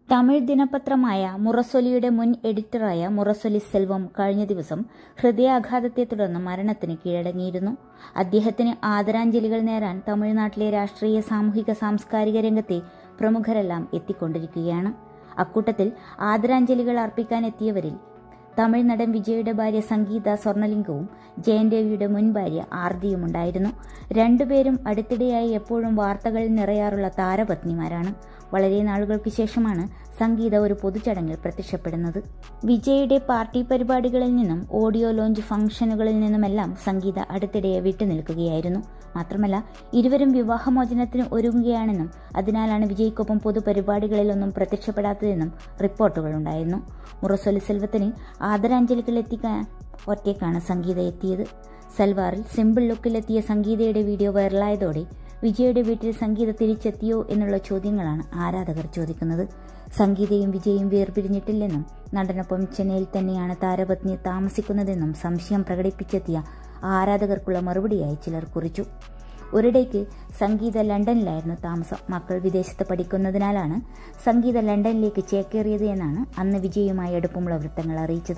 തമിഴ് ദിനപത്രമായ മുറസൊലിയുടെ മുൻ എഡിറ്ററായ മുറസൊലി സെൽവം കഴിഞ്ഞ ദിവസം ഹൃദയാഘാതത്തെ തുടർന്ന് മരണത്തിന് കീഴടങ്ങിയിരുന്നു. അദ്ദേഹത്തിന് ആദരാഞ്ജലികൾ നേരാൻ തമിഴ്നാട്ടിലെ രാഷ്ട്രീയ, സാമൂഹിക, സാംസ്കാരിക രംഗത്തെ പ്രമുഖരെല്ലാം എത്തിക്കൊണ്ടിരിക്കുകയാണ്. അക്കൂട്ടത്തിൽ ആദരാഞ്ജലികൾ അർപ്പിക്കാനെത്തിയവരിൽ തമിഴ് നടൻ വിജയുടെ ഭാര്യ സംഗീത സ്വർണലിംഗവും ജയന്റെവിയുടെ മുൻ ഭാര്യ ആർത്തിയുമുണ്ടായിരുന്നു. രണ്ടുപേരും അടുത്തിടെയായി എപ്പോഴും വാർത്തകളിൽ നിറയാറുള്ള താരപത്നിമാരാണ്. വളരെ നാളുകൾക്ക് ശേഷമാണ് സംഗീത ഒരു പൊതുചടങ്ങിൽ പ്രത്യക്ഷപ്പെടുന്നത്. വിജയുടെ പാർട്ടി പരിപാടികളിൽ നിന്നും ഓഡിയോ ലോഞ്ച് ഫംഗ്ഷനുകളിൽ നിന്നുമെല്ലാം സംഗീത അടുത്തിടെ വിട്ടുനിൽക്കുകയായിരുന്നു. മാത്രമല്ല, ഇരുവരും വിവാഹമോചനത്തിന് ഒരുങ്ങുകയാണെന്നും അതിനാലാണ് വിജയ്ക്കൊപ്പം പൊതുപരിപാടികളിലൊന്നും പ്രത്യക്ഷപ്പെടാത്തതെന്നും റിപ്പോർട്ടുകളുണ്ടായിരുന്നു. മുറസൊലി സെൽവത്തിന് ആദരാഞ്ജലികൾ എത്തിക്കാൻ ഒറ്റയ്ക്കാണ് സംഗീത എത്തിയത്. സൽവാറിൽ സിമ്പിൾ ലുക്കിലെത്തിയ സംഗീതയുടെ വീഡിയോ വൈറലായതോടെ വിജയുടെ വീട്ടിൽ സംഗീത തിരിച്ചെത്തിയോ എന്നുള്ള ചോദ്യങ്ങളാണ് ആരാധകർ ചോദിക്കുന്നത്. സംഗീതയും വിജയും വേർപിരിഞ്ഞിട്ടില്ലെന്നും നടനൊപ്പം ചെന്നൈയിൽ തന്നെയാണ് താരപത്നി താമസിക്കുന്നതെന്നും സംശയം പ്രകടിപ്പിച്ചെത്തിയ ആരാധകർക്കുള്ള മറുപടിയായി ചിലർ കുറിച്ചു. ഒരിടയ്ക്ക് സംഗീത ലണ്ടനിലായിരുന്നു താമസം. മക്കൾ വിദേശത്ത് പഠിക്കുന്നതിനാലാണ് സംഗീത ലണ്ടനിലേക്ക് ചേക്കേറിയത് എന്നാണ് അന്ന് വിജയുമായി അടുപ്പമുള്ള വൃത്തങ്ങൾ അറിയിച്ചത്.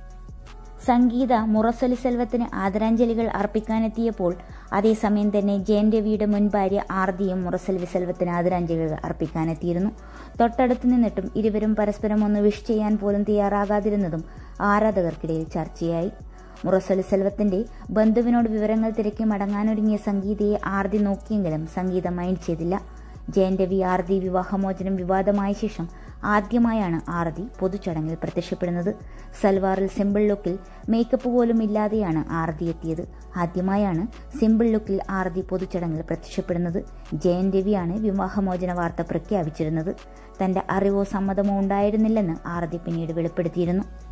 സംഗീത മുറസൊലി സെൽവത്തിന് ആദരാഞ്ജലികൾ അർപ്പിക്കാനെത്തിയപ്പോൾ അതേസമയം തന്നെ ജയന്റെവിയുടെ മുൻ ഭാര്യ ആർത്തിയും മുറസൊലി സെൽവത്തിന് ആദരാഞ്ജലികൾ അർപ്പിക്കാനെത്തിയിരുന്നു. തൊട്ടടുത്ത് നിന്നിട്ടും ഇരുവരും പരസ്പരം ഒന്ന് വിഷ് ചെയ്യാൻ പോലും തയ്യാറാകാതിരുന്നതും ആരാധകർക്കിടയിൽ ചർച്ചയായി. മുറസൊലി സെൽവത്തിന്റെ ബന്ധുവിനോട് വിവരങ്ങൾ തിരക്കി മടങ്ങാനൊരുങ്ങിയ സംഗീതയെ ആർത്തി നോക്കിയെങ്കിലും സംഗീത മൈൻഡ് ചെയ്തില്ല. ജയന്റെവി ആർത്തി വിവാഹമോചനം വിവാദമായ ശേഷം ആദ്യമായാണ് ആർത്തി പൊതുചടങ്ങിൽ പ്രത്യക്ഷപ്പെടുന്നത്. സൽവാറിൽ സിമ്പിൾ ലുക്കിൽ മേക്കപ്പ് പോലും ഇല്ലാതെയാണ് ആർത്തി എത്തിയത്. ആദ്യമായാണ് സിമ്പിൾ ലുക്കിൽ ആർത്തി പൊതുചടങ്ങിൽ പ്രത്യക്ഷപ്പെടുന്നത്. ജയന്റെവിയാണ് വിവാഹമോചന വാർത്ത പ്രഖ്യാപിച്ചിരുന്നത്. തന്റെ അറിവോ സമ്മതമോ ഉണ്ടായിരുന്നില്ലെന്ന് ആർത്തി പിന്നീട് വെളിപ്പെടുത്തിയിരുന്നു.